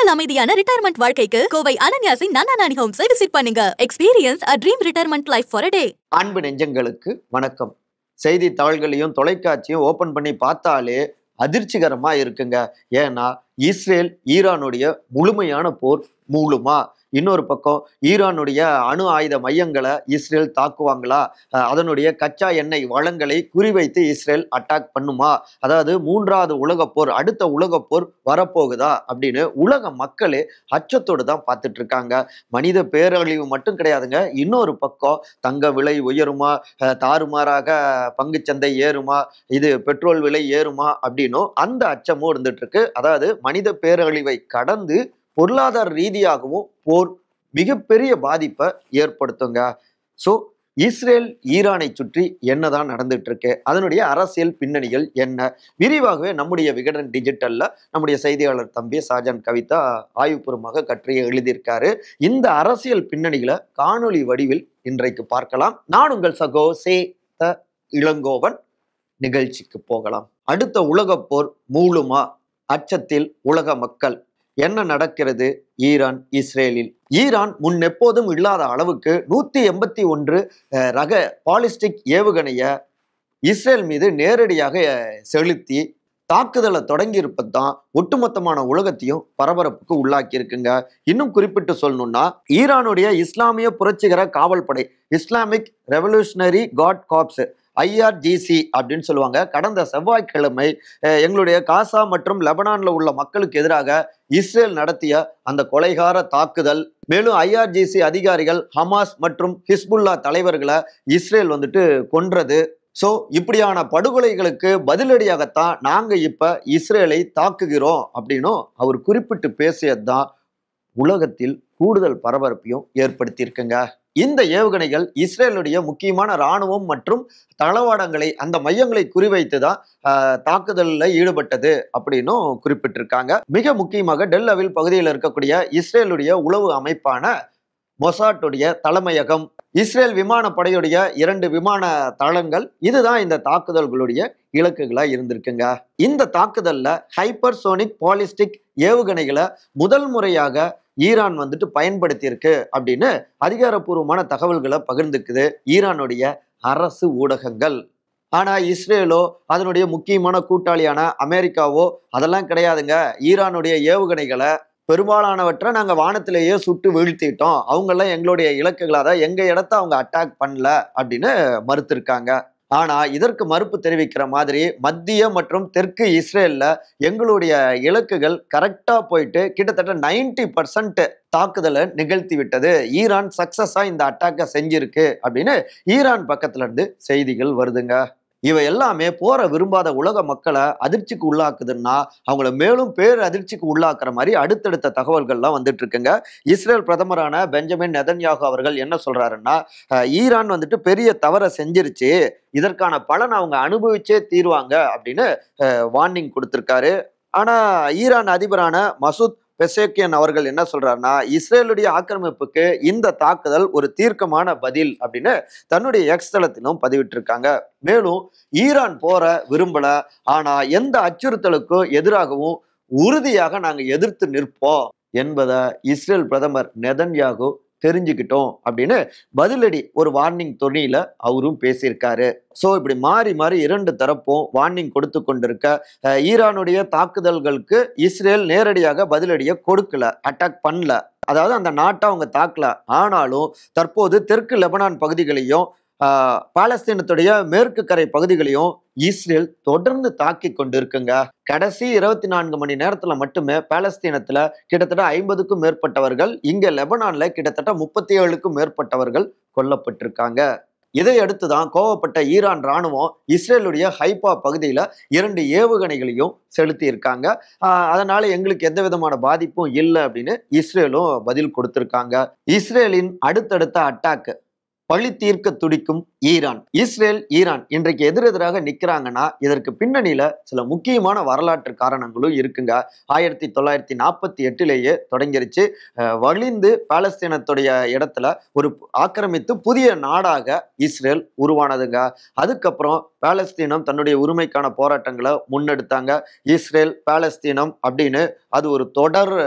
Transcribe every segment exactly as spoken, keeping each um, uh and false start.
உங்கள் அமைதியான ரிட்டையர்மெண்ட் வாழ்க்கைக்கு கோவை அனன்யாசின் நன்னா நானி ஹோம்ஸை விசிட் பண்ணுங்க. Experience a dream retirement life for a day. அன்பு நெஞ்சங்களுக்கு வணக்கம். செய்தி தாள்களையும் தொலைக்காட்சியும் ஓபன் பண்ணி பார்த்தாலே அதிர்ச்சிகரமா இருக்குங்க. ஏன்னா இஸ்ரேல் ஈரானுடைய முழுமையான போர் மூலுமா, இன்னொரு பக்கம் ஈரானுடைய அணு ஆயுத மையங்களை இஸ்ரேல் தாக்குவாங்களா, அதனுடைய கச்சா எண்ணெய் வளங்களை குறிவைத்து இஸ்ரேல் அட்டாக் பண்ணுமா, அதாவது மூன்றாவது உலக போர், அடுத்த உலக போர் வரப்போகுதா அப்படின்னு உலக மக்களே அச்சத்தோடு தான் பார்த்துட்டு இருக்காங்க. மனித பேரழிவு மட்டும் கிடையாதுங்க, இன்னொரு பக்கம் தங்க விலை உயருமா, தாறுமாறாக பங்குச்சந்தை ஏறுமா, இது பெட்ரோல் விலை ஏறுமா அப்படின்னும் அந்த அச்சமும் இருந்துட்டு இருக்கு. அதாவது மனித பேரழிவை கடந்து பொருளாதார ரீதியாகவும் போர் மிகப்பெரிய பாதிப்பை ஏற்படுத்துங்க. ஸோ இஸ்ரேல் ஈரானை சுற்றி என்னதான் நடந்துட்டு இருக்கு, அதனுடைய அரசியல் பின்னணிகள் என்ன, விரிவாகவே நம்முடைய விகடன் டிஜிட்டல்ல நம்முடைய செய்தியாளர் தம்பி ஷாஜான் கவிதா ஆய்வுபூர்வமாக கட்டுரையை எழுதியிருக்காரு. இந்த அரசியல் பின்னணிகளை காணொலி வடிவில் இன்றைக்கு பார்க்கலாம். நான் உங்கள் சகோ சே த இளங்கோவன். நிகழ்ச்சிக்கு போகலாம். அடுத்த உலக போர் மூலுமா, அச்சத்தில் உலக மக்கள். என்ன நடக்கிறது ஈரான் இஸ்ரேலில்? ஈரான் முன் எப்போதும் இல்லாத அளவுக்கு நூத்தி எண்பத்தி ஒன்று ரக பாலிஸ்டிக் ஏவுகணைய இஸ்ரேல் மீது நேரடியாக செலுத்தி தாக்குதலை தொடங்கி இருப்பதுதான் ஒட்டுமொத்தமான உலகத்தையும் பரபரப்புக்கு உள்ளாக்கி இருக்குங்க. இன்னும் குறிப்பிட்டு சொல்லணும்னா, ஈரானுடைய இஸ்லாமிய புரட்சிகர காவல் படை, Islamic Revolutionary Guard Corps, I R G C அப்படின்னு சொல்லுவாங்க, கடந்த செவ்வாய்க்கிழமை எங்களுடைய காசா மற்றும் லெபனான்ல உள்ள மக்களுக்கு எதிராக இஸ்ரேல் நடத்திய அந்த கொலைகார தாக்குதல், மேலும் ஐ ஆர் ஜி சி அதிகாரிகள் ஹமாஸ் மற்றும் ஹிஸ்புல்லா தலைவர்களை இஸ்ரேல் வந்துட்டு கொன்றது. ஸோ இப்படியான படுகொலைகளுக்கு பதிலடியாகத்தான் நாங்க இப்ப இஸ்ரேலை தாக்குகிறோம் அப்படின்னும் அவர் குறிப்பிட்டு பேசியது தான் உலகத்தில் கூடுதல் பரபரப்பையும் ஏற்படுத்தியிருக்குங்க. இந்த ஏவுகணைகள் இஸ்ரேலுடைய முக்கியமான இராணுவம் மற்றும் தளவாடங்களை, அந்த மையங்களை குறிவைத்து தான் தாக்குதலில் ஈடுபட்டது அப்படின்னும் குறிப்பிட்டிருக்காங்க. மிக முக்கியமாக டெல் அவில் பகுதியில் இருக்கக்கூடிய இஸ்ரேலுடைய உளவு அமைப்பான மொசாட்டுடைய தலைமையகம், இஸ்ரேல் விமானப்படையுடைய இரண்டு விமான தளங்கள், இதுதான் இந்த தாக்குதல்களுடைய இலக்குகளா இருந்திருக்குங்க. இந்த தாக்குதல்ல ஹைப்பர்சோனிக் பாலிஸ்டிக் ஏவுகணைகளை முதல் முறையாக ஈரான் வந்துட்டு பயன்படுத்தி இருக்கு அப்படின்னு அதிகாரப்பூர்வமான தகவல்களை பகிர்ந்துக்குது ஈரானுடைய அரசு ஊடகங்கள். ஆனா இஸ்ரேலோ அதனுடைய முக்கியமான கூட்டாளியான அமெரிக்காவோ அதெல்லாம் கிடையாதுங்க, ஈரானுடைய ஏவுகணைகளை பெரும்பாலானவற்றை நாங்க வானத்திலேயே சுட்டு வீழ்த்திட்டோம், அவங்கெல்லாம் எங்களுடைய இலக்குகளாக தான், எங்க இடத்த அவங்க அட்டாக் பண்ணல அப்படின்னு மறுத்திருக்காங்க. ஆனா இதற்கு மறுப்பு தெரிவிக்கிற மாதிரி மத்திய மற்றும் தெற்கு இஸ்ரேல்ல எங்களுடைய இலக்குகள் கரெக்டா போயிட்டு கிட்டத்தட்ட நைன்டி பர்சன்ட் தாக்குதலை நிகழ்த்தி விட்டது, ஈரான் சக்சஸா இந்த அட்டாக்கை செஞ்சிருக்கு அப்படின்னு ஈரான் பக்கத்துல இருந்து செய்திகள் வருதுங்க. இவை எல்லாமே போற விரும்பாத உலக மக்களை அதிர்ச்சிக்கு உள்ளாக்குதுன்னா அவங்கள மேலும் பேர் அதிர்ச்சிக்கு உள்ளாக்குற மாதிரி அடுத்தடுத்த தகவல்கள்லாம் வந்துட்டு இருக்குங்க. இஸ்ரேல் பிரதமரான பெஞ்சமின் நெதன்யாகு அவர்கள் என்ன சொல்றாருன்னா, ஈரான் வந்துட்டு பெரிய தவறை செஞ்சிருச்சு, இதற்கான பலன் அவங்க அனுபவிச்சே தீருவாங்க அப்படின்னு வார்னிங் கொடுத்திருக்காரு. ஆனா ஈரான் அதிபரான மசூத் பெசேக்கியன் அவர்கள் என்ன சொல்றாருன்னா, இஸ்ரேலுடைய ஆக்கிரமிப்புக்கு இந்த தாக்குதல் ஒரு தீர்க்கமான பதில் அப்படின்னு தன்னுடைய எக்ஸ் தளத்திலும் பதிவிட்டு இருக்காங்க. மேலும் ஈரான் போற விரும்பல, ஆனா எந்த அச்சுறுத்தலுக்கும் எதிராகவும் உறுதியாக நாங்க எதிர்த்து நிற்போம் என்பதை இஸ்ரேல் பிரதமர் நெதன்யாகு தெரிஞ்சுக்கிட்டோம் அப்படின்னு பதிலடி ஒரு வார்னிங் தொனியில அவரும் பேசியிருக்காரு. ஸோ இப்படி மாறி மாறி இரண்டு தரப்பும் வார்னிங் கொடுத்து கொண்டிருக்க, ஈரானுடைய தாக்குதல்களுக்கு இஸ்ரேல் நேரடியாக பதிலடியை கொடுக்கல, அட்டாக் பண்ணல, அதாவது அந்த நாட்டை அவங்க தாக்கல. ஆனாலும் தற்போது தெற்கு லெபனான் பகுதிகளையும் பாலஸ்தீனத்துடைய மேற்கு கரை பகுதிகளையும் இஸ்ரேல் தொடர்ந்து தாக்கி கொண்டு இருக்குங்க. கடைசி இருபத்தி நான்கு மணி நேரத்துல மட்டுமே பாலஸ்தீனத்துல கிட்டத்தட்ட ஐம்பதுக்கும் மேற்பட்டவர்கள், இங்க லெபனான்ல கிட்டத்தட்ட முப்பத்தி ஏழுக்கும் மேற்பட்டவர்கள் கொல்லப்பட்டிருக்காங்க. இதையடுத்துதான் கோவப்பட்ட ஈரான் ராணுவம் இஸ்ரேலுடைய ஹைப்பா பகுதியில இரண்டு ஏவுகணைகளையும் செலுத்தி இருக்காங்க. ஆஹ் அதனால எங்களுக்கு எந்த விதமான பாதிப்பும் இல்லை அப்படின்னு இஸ்ரேலும் பதில் கொடுத்திருக்காங்க. இஸ்ரேலின் அடுத்தடுத்த அட்டாக் பழி தீர்க்க துடிக்கும் ஈரான். இஸ்ரேல் ஈரான் இன்றைக்கு எதிரெதிராக நிற்கிறாங்கன்னா இதற்கு பின்னணியில சில முக்கியமான வரலாற்று காரணங்களும் இருக்குங்க. ஆயிரத்தி தொள்ளாயிரத்தி நாற்பத்தி எட்டுலேயே தொடங்கிருச்சு. வலிந்து பாலஸ்தீனத்துடைய இடத்துல ஒரு ஆக்கிரமித்து புதிய நாடாக இஸ்ரேல் உருவானதுங்க. அதுக்கப்புறம் பாலஸ்தீனம் தன்னுடைய உரிமைக்கான போராட்டங்களை முன்னெடுத்தாங்க. இஸ்ரேல் பாலஸ்தீனம் அப்படின்னு அது ஒரு தொடர்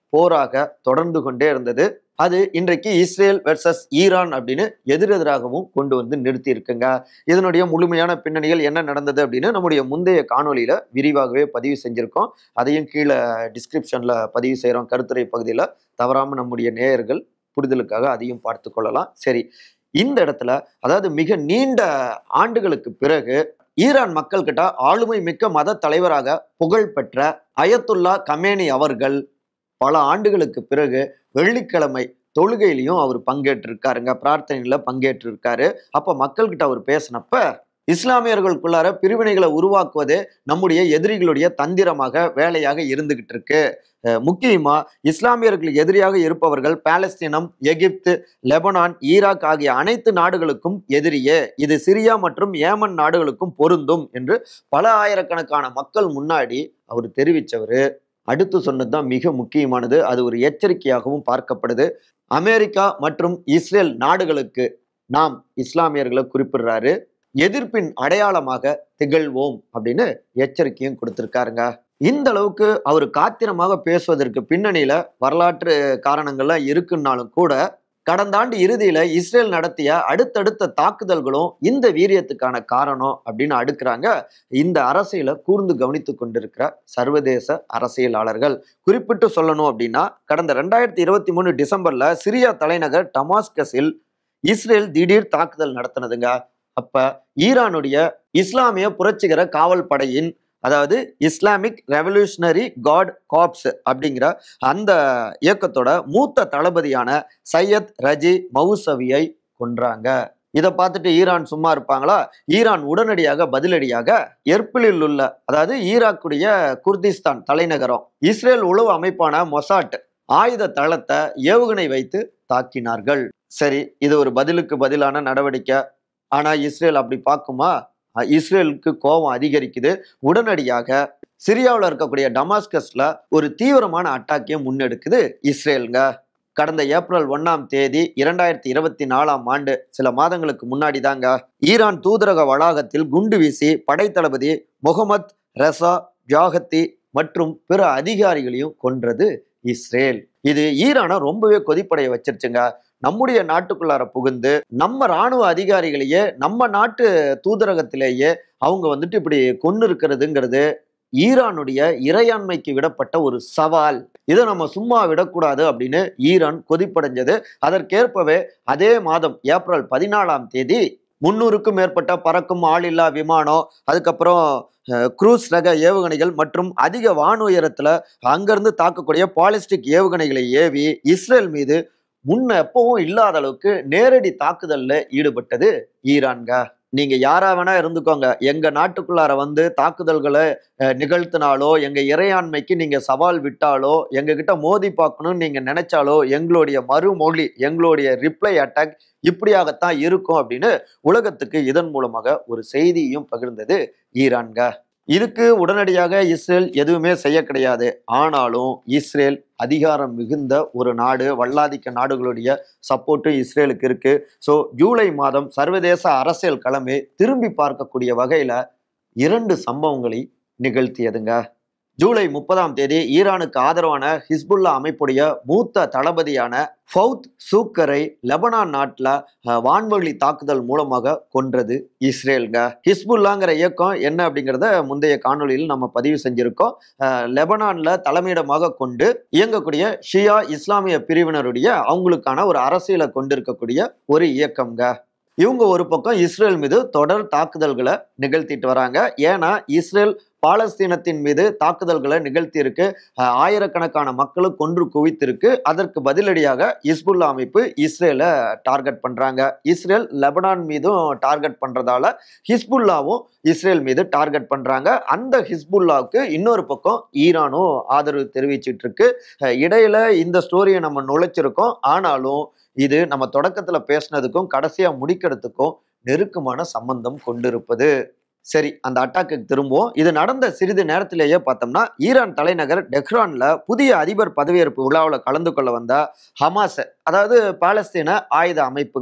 போராக தொடர்ந்து கொண்டே இருந்தது. அது இன்றைக்கு இஸ்ரேல் வெர்சஸ் ஈரான் அப்படின்னு எதிரெதிராகவும் கொண்டு வந்து நிறுத்தி இருக்குங்க. இதனுடைய முழுமையான பின்னணிகள் என்ன நடந்தது அப்படின்னு நம்முடைய முந்தைய காணொலியில விரிவாகவே பதிவு செஞ்சிருக்கோம். அதையும் கீழே டிஸ்கிரிப்ஷன்ல பதிவு செய்யறோம் கருத்துரை பகுதியில. தவறாம நம்முடைய நேயர்கள் புரிதலுக்காக அதையும் பார்த்து கொள்ளலாம். சரி, இந்த இடத்துல அதாவது மிக நீண்ட ஆண்டுகளுக்கு பிறகு ஈரான் மக்கள் கிட்ட ஆளுமை மிக்க மத தலைவராக புகழ் பெற்ற அயத்துல்லா கமேனி அவர்கள் பல ஆண்டுகளுக்கு பிறகு வெள்ளிக்கிழமை தொழுகையிலையும் அவர் பங்கேற்றிருக்காருங்க, பிரார்த்தனையில பங்கேற்றிருக்காரு. அப்ப மக்கள் கிட்ட அவர் பேசினப்ப இஸ்லாமியர்களுக்குள்ளார பிரிவினைகளை உருவாக்குவதே நம்முடைய எதிரிகளுடைய தந்திரமாக வேலையாக இருந்துகிட்டு இருக்கு. முக்கியமா இஸ்லாமியர்களுக்கு எதிரியாக இருப்பவர்கள் பாலஸ்தீனம், எகிப்து, லெபனான், ஈராக் ஆகிய அனைத்து நாடுகளுக்கும் எதிரியே. இது சிரியா மற்றும் ஏமன் நாடுகளுக்கும் பொருந்தும் என்று பல ஆயிரக்கணக்கான மக்கள் முன்னாடி அவர் தெரிவிச்சவரு. அடுத்து சொன்னதுதான் மிக முக்கியமானது. அது ஒரு எச்சரிக்கையாகவும் பார்க்கப்படுது. அமெரிக்கா மற்றும் இஸ்ரேல் நாடுகளுக்கு நாம் இஸ்லாமியர்களை குறிப்பிடுறாரு. எதிர்ப்பின் அடையாளமாக திகழ்வோம் அப்படின்னு எச்சரிக்கையும் கொடுத்திருக்காருங்க. இந்த அளவுக்கு அவர் காத்திரமாக பேசுவதற்கு பின்னணியில வரலாற்று காரணங்கள்லாம் இருக்குன்னாலும் கூட கடந்த ஆண்டு இறுதியில இஸ்ரேல் நடத்திய அடுத்தடுத்த தாக்குதல்களும் இந்த வீரியத்துக்கான காரணம் அப்படின்னு அடுக்குறாங்க இந்த அரசியலை கூர்ந்து கவனித்து கொண்டிருக்கிற சர்வதேச அரசியலாளர்கள். குறிப்பிட்டு சொல்லணும் அப்படின்னா கடந்த ரெண்டாயிரத்தி இருபத்தி மூணு டிசம்பர்ல சிரியா தலைநகர் டமாஸ்கஸில் இஸ்ரேல் திடீர் தாக்குதல் நடத்தினதுங்க. அப்ப ஈரானுடைய இஸ்லாமிய புரட்சிகர காவல் படையின் அதாவது இஸ்லாமிக் ரெவல்யூஷனரி காட் காப்ஸ் அப்படிங்கிற அந்த இயக்கத்தோட மூத்த தளபதியான சையத் ரஜி மவுசவியை கொன்றாங்க. இதை பார்த்துட்டு ஈரான் சும்மா இருப்பாங்களா? ஈரான் உடனடியாக பதிலடியாக எர்பிலில் உள்ள அதாவது ஈராக்குடைய குர்திஸ்தான் தலைநகரம் இஸ்ரேல் உளவு அமைப்பான மொசாட் ஆயுத தளத்தை ஏவுகணை வைத்து தாக்கினார்கள். சரி, இது ஒரு பதிலுக்கு பதிலான நடவடிக்கை. ஆனா இஸ்ரேல் அப்படி பார்க்குமா? இஸ்ரேலுக்கு கோபம் அதிகரிக்குது. உடனடியாக சிரியாவில் இருக்கக்கூடிய டமாஸ்கஸ்ல ஒரு தீவிரமான அட்டாக்கை முன்னெடுக்குது இஸ்ரேலுங்க. கடந்த ஏப்ரல் ஒன்னாம் தேதி இரண்டாயிரத்தி இருபத்தி நாலாம் ஆண்டு சில மாதங்களுக்கு முன்னாடி தாங்க ஈரான் தூதரக வளாகத்தில் குண்டு வீசி படை தளபதி முகமது ரெசா ஜாகத்தி மற்றும் பிற அதிகாரிகளையும் கொன்றது இஸ்ரேல். இது ஈரானை ரொம்பவே கொதிப்படைய வச்சிருச்சுங்க. நம்முடைய நாட்டுக்குள்ளார புகுந்து நம்ம இராணுவ அதிகாரிகளையே நம்ம நாட்டு தூதரகத்திலேயே அவங்க வந்துட்டு இப்படி கொண்டு இருக்கிறதுங்கிறது ஈரானுடைய இறையாண்மைக்கு விடப்பட்ட ஒரு சவால். இதை நம்ம சும்மா விடக்கூடாது அப்படின்னு ஈரான் கொதிப்படைஞ்சது. அதற்கேற்பவே அதே மாதம் ஏப்ரல் பதினாலாம் தேதி முன்னூறுக்கும் மேற்பட்ட பறக்கும் ஆளில்லா விமானம், அதுக்கப்புறம் குரூஸ் ரக ஏவுகணைகள் மற்றும் அதிக வான் உயரத்துல அங்கிருந்து தாக்கக்கூடிய பாலிஸ்டிக் ஏவுகணைகளை ஏவி இஸ்ரேல் மீது முன்ன எப்பவும் இல்லாத அளவுக்கு நேரடி தாக்குதல்ல ஈடுபட்டது ஈரான்க. நீங்க யாரா வேணா இருந்துக்கோங்க, எங்க நாட்டுக்குள்ளார வந்து தாக்குதல்களை நிகழ்த்தினாலோ எங்க இறையாண்மைக்கு நீங்க சவால் விட்டாலோ எங்க கிட்ட மோதி பார்க்கணும்னு நீங்க நினைச்சாலோ எங்களுடைய மறுமொழி எங்களுடைய ரிப்ளை அட்டாக் இப்படியாகத்தான் இருக்கும் அப்படின்னு உலகத்துக்கு இதன் மூலமாக ஒரு செய்தியும் பகிர்ந்தது ஈரான்க. இதுக்கு உடனடியாக இஸ்ரேல் எதுவுமே செய்ய கிடையாது. ஆனாலும் இஸ்ரேல் அதிகாரம் மிகுந்த ஒரு நாடு, வல்லாதிக்க நாடுகளுடைய சப்போர்ட்டு இஸ்ரேலுக்கு இருக்கு. ஸோ ஜூலை மாதம் சர்வதேச அரசியல் களமே திரும்பி பார்க்கக்கூடிய வகையில இரண்டு சம்பவங்களை நிகழ்த்தியதுங்க. ஜூலை முப்பதாம் தேதி ஈரானுக்கு ஆதரவான ஹிஸ்புல்லா அமைப்புடைய மூத்த தளபதியான ஃபவுத் சூக்கரை லெபனான் நாட்டில் வான்வழி தாக்குதல் மூலமாக கொன்றது இஸ்ரேலுங்க. ஹிஸ்புல்லாங்கிற இயக்கம் என்ன அப்படிங்கிறத முந்தைய காணொலியில் நம்ம பதிவு செஞ்சிருக்கோம். லெபனான்ல தலைமையிடமாக கொண்டு இயங்கக்கூடிய ஷியா இஸ்லாமிய பிரிவினருடைய அவங்களுக்கான ஒரு அரசியலை கொண்டிருக்கக்கூடிய ஒரு இயக்கம்ங்க. இவங்க ஒரு பக்கம் இஸ்ரேல் மீது தொடர் தாக்குதல்களை நிகழ்த்திட்டு வராங்க. ஏன்னா இஸ்ரேல் பாலஸ்தீனத்தின் மீது தாக்குதல்களை நிகழ்த்தி இருக்கு, ஆயிரக்கணக்கான மக்களும் கொன்று குவித்திருக்கு. அதற்கு பதிலடியாக ஹிஸ்புல்லா அமைப்பு இஸ்ரேலை டார்கெட் பண்றாங்க. இஸ்ரேல் லெபனான் மீதும் டார்கெட் பண்றதால ஹிஸ்புல்லாவும் இஸ்ரேல் மீது டார்கெட் பண்றாங்க. அந்த ஹிஸ்புல்லாவுக்கு இன்னொரு பக்கம் ஈரானும் ஆதரவு தெரிவிச்சிட்டு இருக்கு. இடையில இந்த ஸ்டோரியை நம்ம நுழைச்சிருக்கோம். ஆனாலும் இது நம்ம தொடக்கத்துல பேசினதுக்கும் கடைசியா முடிக்கிறதுக்கும் நெருக்கமான சம்பந்தம் கொண்டிருப்பது. சரி, அந்த அட்டாக்கு திரும்புவோம். இது நடந்த சிறிது நேரத்திலேயே பார்த்தோம்னா ஈரான் தலைநகர் டெஹ்ரான்ல புதிய அதிபர் பதவியேற்பு விழாவில் கலந்து கொள்ள வந்த ஹமாஸ், அதாவது பாலஸ்தீன ஆயுத அமைப்புங்க,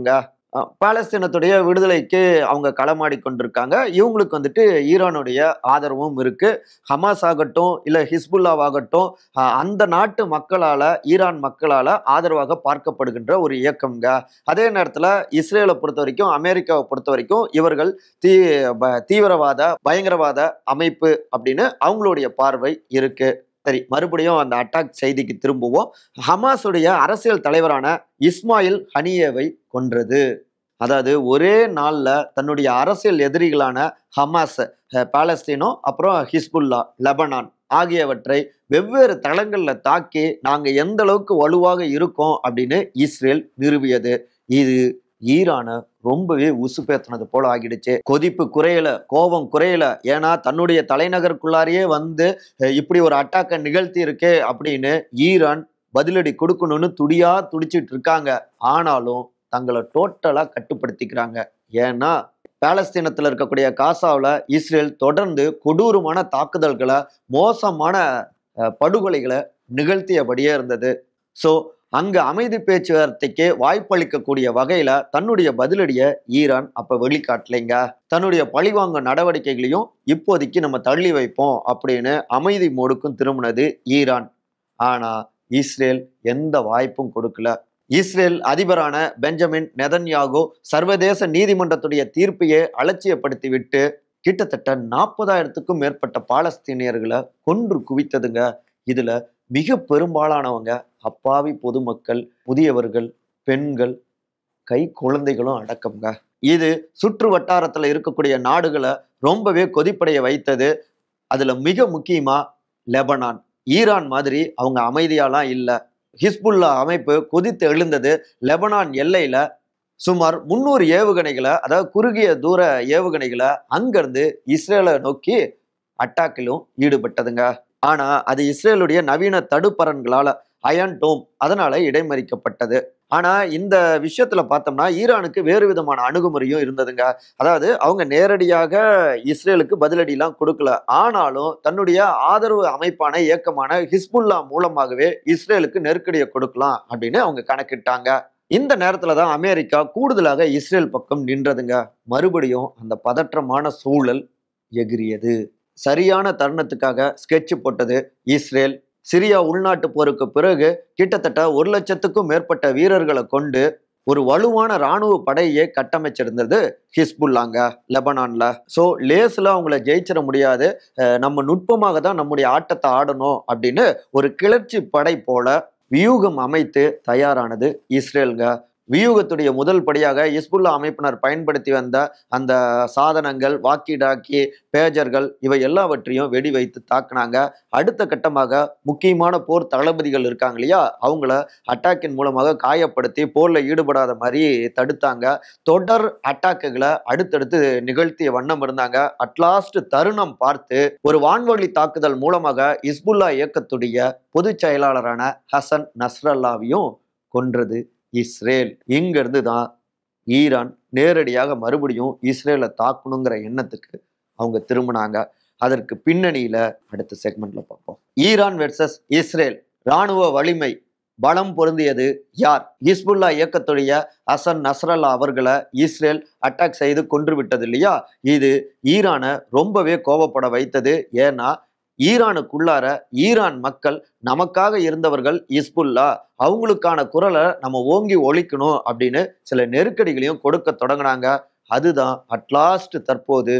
அஹ் பாலஸ்தீனத்துடைய விடுதலைக்கு அவங்க களமாடி கொண்டிருக்காங்க. இவங்களுக்கு வந்துட்டு ஈரானுடைய ஆதரவும் இருக்கு. ஹமாஸ் ஆகட்டும், இல்ல ஹிஸ்புல்லாவாகட்டும், அஹ் அந்த நாட்டு மக்களால, ஈரான் மக்களால ஆதரவாக பார்க்கப்படுகின்ற ஒரு இயக்கம்ங்க. அதே நேரத்துல இஸ்ரேலை பொறுத்த வரைக்கும், அமெரிக்காவை பொறுத்த வரைக்கும் இவர்கள் தீ ப- தீவிரவாத பயங்கரவாத அமைப்பு அப்படின்னு அவங்களுடைய பார்வை இருக்கு. சரி, மறுபடியும் அந்த அட்டாக் செய்திக்கு திரும்புவோம். ஹமாஸுடைய அரசியல் தலைவரான இஸ்மாயில் ஹனியேவை கொன்றது. அதாவது ஒரே நாள்ல தன்னுடைய அரசியல் எதிரிகளான ஹமாஸ், அஹ், பாலஸ்தீனோ, அப்புறம் ஹிஸ்புல்லா, லெபனான் ஆகியவற்றை வெவ்வேறு தளங்கள்ல தாக்கி நாங்க எந்த அளவுக்கு வலுவாக இருக்கோம் அப்படின்னு இஸ்ரேல் நிறுவியது. இது ஈரானை ரொம்பவே உசுப்பேத்தினது போல ஆகிடுச்சு. கொதிப்பு குறையல, கோபம் குறையல. ஏன்னா தன்னுடைய தலைநகருக்குள்ளாரையே வந்து அஹ், இப்படி ஒரு அட்டாக்கை நிகழ்த்தி இருக்கே அப்படின்னு ஈரான் பதிலடி கொடுக்கணும்னு துடியா துடிச்சிட்டு இருக்காங்க. ஆனாலும் தங்களை டோட்டலா கட்டுப்படுத்திக்கிறாங்க. ஏன்னா பாலஸ்தீனத்துல இருக்கக்கூடிய காசாவில் இஸ்ரேல் தொடர்ந்து கொடூரமான தாக்குதல்களை, மோசமான அஹ், படுகொலைகளை நிகழ்த்தியபடியே இருந்தது. ஸோ அங்க அமைதி பேச்சுவார்த்தைக்கு வாய்ப்பளிக்கக்கூடிய வகையில தன்னுடைய பதிலடியை ஈரான் அப்ப வெளிக்காட்டலைங்க. தன்னுடைய பழிவாங்க நடவடிக்கைகளையும் இப்போதைக்கு நம்ம தள்ளி வைப்போம் அப்படின்னு அமைதி மோடுக்கும் திரும்பினது ஈரான். ஆனா இஸ்ரேல் எந்த வாய்ப்பும் கொடுக்கல. இஸ்ரேல் அதிபரான பெஞ்சமின் நெதன்யாகு சர்வதேச நீதிமன்றத்துடைய தீர்ப்பையே அலட்சியப்படுத்தி விட்டு கிட்டத்தட்ட நாற்பதாயிரத்துக்கும் மேற்பட்ட பாலஸ்தீனியர்களை கொன்று குவித்ததுங்க. இதுல மிக பெரும்பாலானவங்க அப்பாவி பொதுமக்கள், முதியவர்கள், பெண்கள், கை குழந்தைகளும் அடக்கம்ங்க. இது சுற்று வட்டாரத்துல இருக்கக்கூடிய நாடுகளை ரொம்பவே கொதிப்படைய வைத்தது. அதுல மிக முக்கியமா லெபனான். ஈரான் மாதிரி அவங்க அமைதியாலாம் இல்லை. ஹிஸ்புல்லா அமைப்பு கொதித்து எழுந்தது லெபனான் எல்லையில சுமார் முன்னூறு ஏவுகணைகளை, அதாவது குறுகிய தூர ஏவுகணைகளை அங்கிருந்து இஸ்ரேலை நோக்கி அட்டாக்கிலும் ஈடுபட்டதுங்க. ஆனா அது இஸ்ரேலுடைய நவீன தடுப்பரன்களால, அயன் டோம், அதனால இடைமறிக்கப்பட்டது. ஆனா இந்த விஷயத்துல பார்த்தோம்னா ஈரானுக்கு வேறு விதமான அணுகுமுறையும் இருந்ததுங்க. அதாவது அவங்க நேரடியாக இஸ்ரேலுக்கு பதிலடி எல்லாம் கொடுக்கல. ஆனாலும் தன்னுடைய ஆதரவு அமைப்பான இயக்கமான ஹிஸ்புல்லா மூலமாகவே இஸ்ரேலுக்கு நெருக்கடியை கொடுக்கலாம் அப்படின்னு அவங்க கணக்கிட்டாங்க. இந்த நேரத்துல தான் அமெரிக்கா கூடுதலாக இஸ்ரேல் பக்கம் நின்றதுங்க. மறுபடியும் அந்த பதற்றமான சூழல் எகிரியது. சரியான தருணத்துக்காக ஸ்கெட்ச் போட்டது இஸ்ரேல். சிரியா உள்நாட்டு போருக்கு பிறகு கிட்டத்தட்ட ஒரு லட்சத்துக்கும் மேற்பட்ட வீரர்களை கொண்டு ஒரு வலுவான இராணுவ படையை கட்டமைச்சிருந்தது ஹிஸ்புல்லாங்க லெபனான்ல. ஸோ லேஸ்ல அவங்கள ஜெயிச்சிட முடியாது, நம்ம நுட்பமாக தான் நம்முடைய ஆட்டத்தை ஆடணும் அப்படின்னு ஒரு கிளர்ச்சி படை போல வியூகம் அமைத்து தயாரானது இஸ்ரேலுங்க. வியூகத்துடைய முதல் படியாக ஹிஸ்புல்லா அமைப்பினர் பயன்படுத்தி வந்த அந்த சாதனங்கள், வாக்கி டாக்கி, பேஜர்கள் இவை எல்லாவற்றையும் வெடி வைத்து தாக்குனாங்க. அடுத்த கட்டமாக முக்கியமான போர் தளபதிகள் இருக்காங்க இல்லையா, அவங்கள அட்டாக்கின் மூலமாக காயப்படுத்தி போர்ல ஈடுபடாத மாதிரி தடுத்தாங்க. தொடர் அட்டாக்குகளை அடுத்தடுத்து நிகழ்த்திய வண்ணம் இருந்தாங்க. அட்லாஸ்ட் தருணம் பார்த்து ஒரு வான்வழி தாக்குதல் மூலமாக ஹிஸ்புல்லா இயக்கத்துடைய பொதுச் செயலாளரான ஹசன் நஸ்ரல்லாவையும் கொன்றது இஸ்ரேல். இங்கிருந்து தான் ஈரான் நேரடியாக மறுபடியும் இஸ்ரேலை தாக்கணுங்கிற எண்ணத்துக்கு அவங்க திரும்பினாங்க. அதற்கு பின்னணியில அடுத்த செக்மெண்ட்ல பார்ப்போம். ஈரான் வெர்சஸ் இஸ்ரேல் இராணுவ வலிமை பலம் பொருந்தியது யார்? ஹிஸ்புல்லா இயக்கத்துடைய ஹசன் நஸ்ரல்லா அவர்களை இஸ்ரேல் அட்டாக் செய்து கொன்று விட்டது இல்லையா, இது ஈரானை ரொம்பவே கோபப்பட வைத்தது. ஏன்னா ஈரானுக்குள்ளார ஈரான் மக்கள் நமக்காக இருந்தவர்கள் ஹிஸ்புல்லா, அவங்களுக்கான குரலை நம்ம ஓங்கி ஒழிக்கணும் அப்படின்னு சில நெருக்கடிகளையும் கொடுக்க தொடங்கினாங்க. அதுதான் அட்லாஸ்ட் தற்போது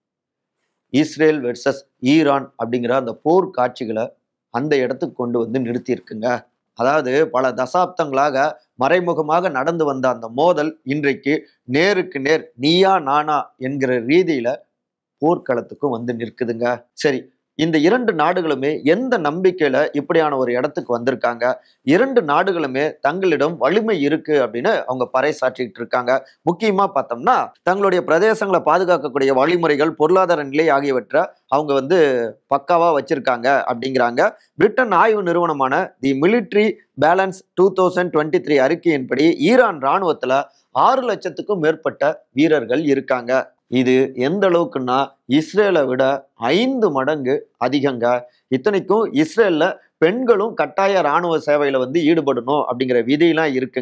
இஸ்ரேல் வெர்சஸ் ஈரான் அப்படிங்கிற அந்த போர் காட்சிகளை அந்த இடத்துக்கு கொண்டு வந்து நிறுத்தி இருக்குங்க. அதாவது பல தசாப்தங்களாக மறைமுகமாக நடந்து வந்த அந்த மோதல் இன்றைக்கு நேருக்கு நேர் நீயா நானா என்கிற ரீதியில போர்க்களத்துக்கும் வந்து நிற்குதுங்க. சரி, இந்த இரண்டு நாடுகளுமே எந்த நம்பிக்கையில இப்படியான ஒரு இடத்துக்கு வந்திருக்காங்க? இரண்டு நாடுகளுமே தங்களிடம் வலிமை இருக்கு அப்படின்னு அவங்க பறைசாற்றிட்டு இருக்காங்க. முக்கியமா பார்த்தோம்னா தங்களுடைய பிரதேசங்களை பாதுகாக்கக்கூடிய வழிமுறைகள், பொருளாதார நிலை ஆகியவற்றை அவங்க வந்து பக்காவா வச்சிருக்காங்க அப்படிங்கிறாங்க. பிரிட்டன் ஆய்வு நிறுவனமான the Military Balance two thousand twenty three அறிக்கையின்படி ஈரான் இராணுவத்துல ஆறு லட்சத்துக்கும் மேற்பட்ட வீரர்கள் இருக்காங்க. இது எந்த அளவுக்குன்னா இஸ்ரேலை விட ஐந்து மடங்கு அதிகங்க. இத்தனைக்கும் இஸ்ரேல்ல பெண்களும் கட்டாய இராணுவ சேவையில வந்து ஈடுபடணும் அப்படிங்கிற விதியெல்லாம் இருக்குங்க.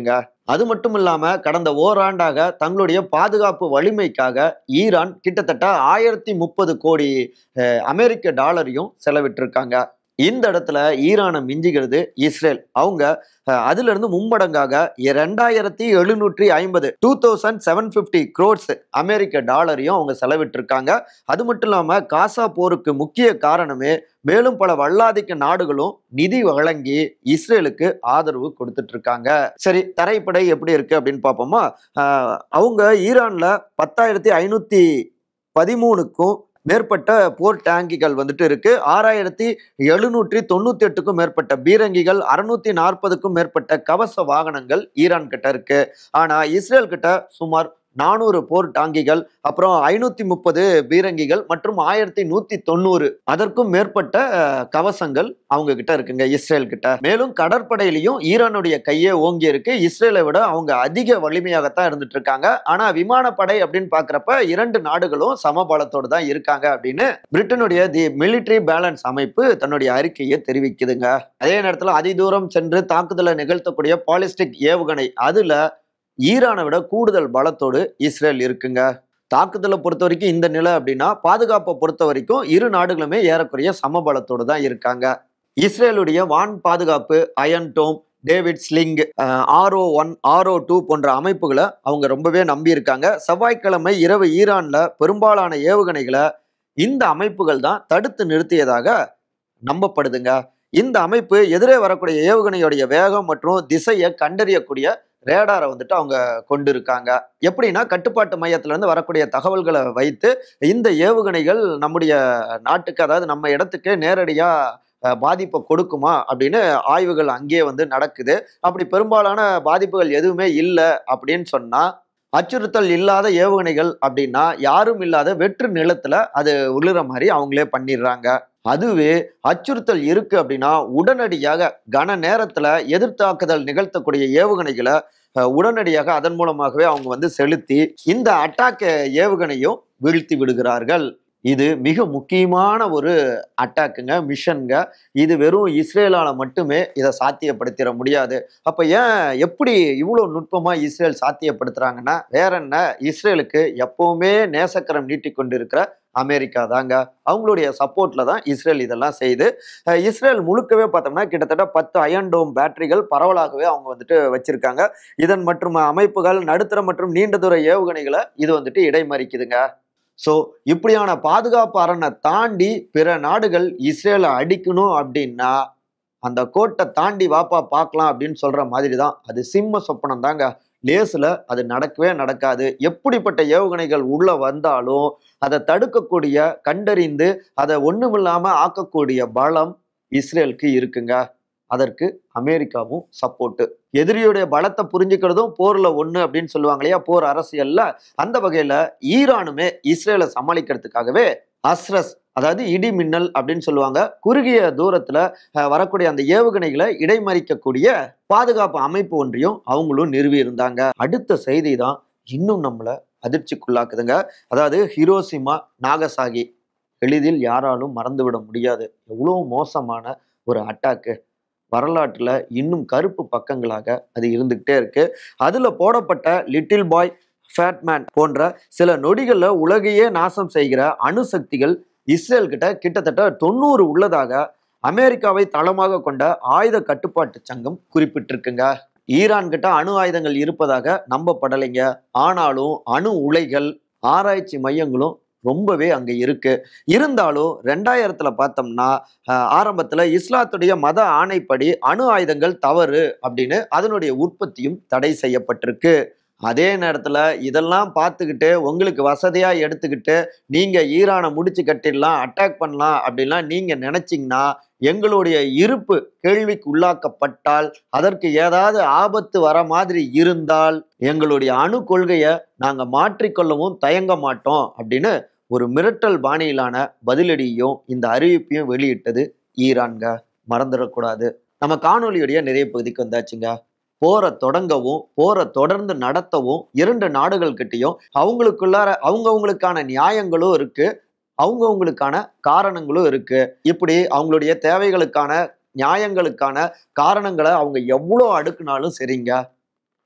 அது மட்டும் இல்லாம கடந்த ஓராண்டாக தங்களுடைய பாதுகாப்பு வலிமைக்காக ஈரான் கிட்டத்தட்ட ஆயிரத்தி முப்பது கோடி அமெரிக்க டாலரையும் செலவிட்டிருக்காங்க. இந்த இடத்துல ஈரானை மிஞ்சுகிறது இஸ்ரேல். அவங்க அதுல இருந்து மும்மடங்காக இரண்டாயிரத்தி எழுநூற்றி ஐம்பது two thousand seven fifty crores அமெரிக்க டாலரையும் அவங்க செலவிட்டிருக்காங்க. அது மட்டும் இல்லாம காசா போருக்கு முக்கிய காரணமே மேலும் பல வல்லாதிக்க நாடுகளும் நிதி வழங்கி இஸ்ரேலுக்கு ஆதரவு கொடுத்துட்டு இருக்காங்க. சரி, தரைப்படை எப்படி இருக்கு அப்படின்னு பார்ப்போமா. ஆஹ் அவங்க ஈரான்ல பத்தாயிரத்தி ஐநூத்தி பதிமூணுக்கும் மேற்பட்ட போர் டேங்கிகள் வந்துட்டு இருக்கு. ஆறாயிரத்தி எழுநூற்றி தொண்ணூத்தி எட்டுக்கும் மேற்பட்ட பீரங்கிகள், அறுநூத்தி நாற்பதுக்கும் மேற்பட்ட கவச வாகனங்கள் ஈரான் கிட்ட இருக்கு. ஆனா இஸ்ரேல் கிட்ட சுமார் நானூறு போர் டாங்கிகள், அப்புறம் ஐநூத்தி முப்பது பீரங்கிகள் மற்றும் ஆயிரத்தி நூத்தி தொண்ணூறு அதற்கும் மேற்பட்ட கவசங்கள் அவங்க கிட்ட இருக்குங்க இஸ்ரேல் கிட்ட. மேலும் கடற்படையிலையும் ஈரானுடைய கையே ஓங்கி இருக்கு. இஸ்ரேலை விட அவங்க அதிக வலிமையாகத்தான் இருந்துட்டு இருக்காங்க. ஆனா விமானப்படை அப்படின்னு பாக்குறப்ப இரண்டு நாடுகளும் சமபலத்தோடு தான் இருக்காங்க அப்படின்னு பிரிட்டனுடைய தி மிலிட்டரி பேலன்ஸ் அமைப்பு தன்னுடைய அறிக்கையை தெரிவிக்குதுங்க. அதே நேரத்தில் அதிதூரம் சென்று தாக்குதலை நிகழ்த்தக்கூடிய பாலிஸ்டிக் ஏவுகணை, அதுல ஈரானை விட கூடுதல் பலத்தோடு இஸ்ரேல் இருக்குங்க. தாக்குதலை பொறுத்த வரைக்கும் இந்த நிலை அப்படின்னா, பாதுகாப்பை பொறுத்த வரைக்கும் இரு நாடுகளுமே ஏறக்குறைய சமபலத்தோடு தான் இருக்காங்க. இஸ்ரேலுடைய வான் பாதுகாப்பு Iron Dome, David Sling, Arrow one Arrow two போன்ற அமைப்புகளை அவங்க ரொம்பவே நம்பி இருக்காங்க. செவ்வாய்க்கிழமை இரவு ஈரான்ல பெரும்பாலான ஏவுகணைகளை இந்த அமைப்புகள் தான் தடுத்து நிறுத்தியதாக நம்பப்படுதுங்க. இந்த அமைப்பு எதிரே வரக்கூடிய ஏவுகணையுடைய வேகம் மற்றும் திசையை கண்டறியக்கூடிய ரேடாரை வந்துட்டு அவங்க கொண்டு இருக்காங்க. எப்படின்னா, கட்டுப்பாட்டு மையத்துல இருந்து வரக்கூடிய தகவல்களை வைத்து இந்த ஏவுகணைகள் நம்முடைய நாட்டுக்கு, அதாவது நம்ம இடத்துக்கு நேரடியா பாதிப்பை கொடுக்குமா அப்படின்னு ஆய்வுகள் அங்கேயே வந்து நடக்குது. அப்படி பெரும்பாலான பாதிப்புகள் எதுவுமே இல்லை அப்படின்னு சொன்னா, அச்சுறுத்தல் இல்லாத ஏவுகணைகள் அப்படின்னா யாரும் இல்லாத வெற்று நிலத்துல அது உழுற மாதிரி அவங்களே பண்ணிடுறாங்க. அதுவே அச்சுறுத்தல் இருக்கு அப்படின்னா உடனடியாக கன நேரத்துல எதிர்த்தாக்குதல் நிகழ்த்தக்கூடிய ஏவுகணைகளை உடனடியாக அதன் மூலமாகவே அவங்க வந்து செலுத்தி இந்த அட்டாக் ஏவுகணையும் வீழ்த்தி விடுகிறார்கள். இது மிக முக்கியமான ஒரு அட்டாக்குங்க, மிஷன்ங்க. இது வெறும் இஸ்ரேலால மட்டுமே இதை சாத்தியப்படுத்திட முடியாது. அப்ப ஏன் எப்படி இவ்வளவு நுட்பமா இஸ்ரேல் சாத்தியப்படுத்துறாங்கன்னா, வேற என்ன, இஸ்ரேலுக்கு எப்பவுமே நேசக்கரம் நீட்டி கொண்டு இருக்கிற அமெரிக்கா தாங்க. அவங்களுடைய சப்போர்ட்ல தான் இஸ்ரேல் இதெல்லாம் செய்து. இஸ்ரேல் முழுக்கவே பார்த்தோம்னா கிட்டத்தட்ட பத்து அயன் டோம் பேட்டரிகள் பரவலாகவே அவங்க வந்துட்டு வச்சிருக்காங்க. இதன் மற்றும் அமைப்புகள் நடுத்தர மற்றும் நீண்ட தூர ஏவுகணைகளை இது வந்துட்டு இடைமறிக்குதுங்க. ஸோ இப்படியான பாதுகாப்பு அரணை தாண்டி பிற நாடுகள் இஸ்ரேலை அடிக்கணும் அப்படின்னா அந்த கோட்டை தாண்டி வாப்பா பார்க்கலாம் அப்படின்னு சொல்ற மாதிரி தான். அது சிம்ம சொப்பனம் தாங்க, லேசுல அது நடக்கவே நடக்காது. எப்படிப்பட்ட ஏவுகணைகள் உள்ள வந்தாலும் அதை தடுக்கக்கூடிய, கண்டறிந்து அதை ஒண்ணுமில்லாம ஆக்கக்கூடிய பலம் இஸ்ரேலுக்கு இருக்குங்க. அதற்கு அமெரிக்காவும் சப்போர்ட்டு. எதிரியுடைய பலத்தை புரிஞ்சுக்கிறதும் போர்ல ஒண்ணு அப்படின்னு சொல்லுவாங்க இல்லையா, போர் அரசியல்ல. அந்த வகையில ஈரானுமே இஸ்ரேலை சமாளிக்கிறதுக்காகவே அஸ்ரஸ், அதாவது இடி மின்னல் அப்படின்னு சொல்லுவாங்க, குறுகிய தூரத்துல வரக்கூடிய அந்த ஏவுகணைகளை இடைமறிக்கக்கூடிய பாதுகாப்பு அமைப்பு ஒன்றையும் அவங்களும் நிறுவி இருந்தாங்க. அடுத்த செய்தி தான் இன்னும் நம்மளை அதிர்ச்சிக்குள்ளாக்குதுங்க. அதாவது ஹிரோஷிமா நாகசாகி எளிதில் யாராலும் மறந்துவிட முடியாது. எவ்வளோ மோசமான ஒரு அட்டாக்கு. வரலாற்றுல இன்னும் கருப்பு பக்கங்களாக அது இருந்துகிட்டே இருக்கு. அதுல போடப்பட்ட லிட்டில் பாய், ஃபேட்மேன் போன்ற சில நொடிகள்ல உலகையே நாசம் செய்கிற அணுசக்திகள் இஸ்ரேல் கிட்ட கிட்டத்தட்ட தொண்ணூறு உள்ளதாக அமெரிக்காவை தளமாக கொண்ட ஆயுத கட்டுப்பாட்டு சங்கம் குறிப்பிட்டிருக்குங்க. ஈரான் கிட்ட அணு ஆயுதங்கள் இருப்பதாக நம்பப்படலைங்க. ஆனாலும் அணு உலைகள், ஆராய்ச்சி மையங்களும் ரொம்பவே அங்க இருக்கு. இருந்தாலும் ரெண்டாயிரத்துல பார்த்தோம்னா ஆரம்பத்துல இஸ்லாத்துடைய மத ஆணைப்படி அணு ஆயுதங்கள் தவறு அப்படின்னு அதனுடைய உற்பத்தியும் தடை செய்யப்பட்டிருக்கு. அதே நேரத்துல இதெல்லாம் பார்த்துக்கிட்டு உங்களுக்கு வசதியா எடுத்துக்கிட்டு நீங்க ஈரானை முடிச்சு கட்டிடலாம், அட்டாக் பண்ணலாம் அப்படின்லாம் நீங்க நினைச்சீங்கன்னா எங்களுடைய இருப்பு கேள்விக்கு உள்ளாக்கப்பட்டால், அதற்கு ஏதாவது ஆபத்து வர மாதிரி இருந்தால் எங்களுடைய அணு கொள்கையை நாங்க மாற்றிக்கொள்ளவும் தயங்க மாட்டோம் அப்படின்னு ஒரு மிரட்டல் பாணியிலான பதிலடியும் இந்த அறிவிப்பையும் வெளியிட்டது ஈரான்க. மறந்துடக்கூடாது. நம்ம காணொலியுடைய நிறைய பகுதிக்கு வந்தாச்சுங்க. போரை தொடங்கவும் போரை தொடர்ந்து நடத்தவும் இரண்டு நாடுகள் கிட்டையும் அவங்களுக்குள்ளார அவங்கவுங்களுக்கான நியாயங்களும் இருக்கு, அவங்கவுங்களுக்கான காரணங்களும் இருக்கு. இப்படி அவங்களுடைய தேவைகளுக்கான, நியாயங்களுக்கான காரணங்களை அவங்க எவ்வளோ அடுக்குனாலும் சரிங்க,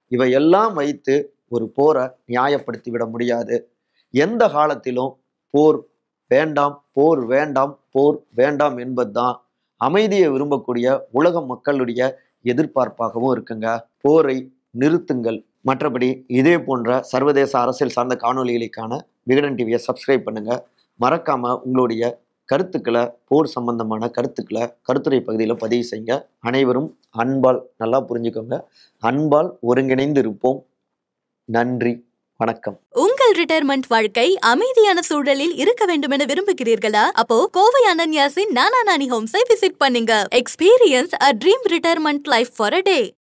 இவையெல்லாம் வைத்து ஒரு போரை நியாயப்படுத்தி விட முடியாது. எந்த காலத்திலும் போர் வேண்டாம், போர் வேண்டாம், போர் வேண்டாம் என்பதுதான் அமைதியை விரும்பக்கூடிய உலக மக்களுடைய எதிர்பார்ப்பாகவும் இருக்குங்க. போரை நிறுத்துங்கள். மற்றபடி இதே போன்ற சர்வதேச அரசியல் சார்ந்த காணொலிகளுக்கான விகடன் டிவியை சப்ஸ்கிரைப் பண்ணுங்க. மறக்காம உங்களுடைய கருத்துக்களை, போர் சம்பந்தமான கருத்துக்களை கருத்துரை பகுதியில் பதிவு செய்யுங்க. அனைவரும் அன்பால், நல்லா புரிஞ்சுக்கோங்க, அன்பால் ஒருங்கிணைந்து இருப்போம். நன்றி, வணக்கம். உங்கள் ரிட்டையர்மெண்ட் வாழ்க்கை அமைதியான சூழலில் இருக்க வேண்டும் என விரும்புகிறீர்களா? அப்போ கோவை அனன்யாஸின் நானா நானி ஹோம்ஸை விசிட் பண்ணுங்க. Experience a dream retirement life for a day.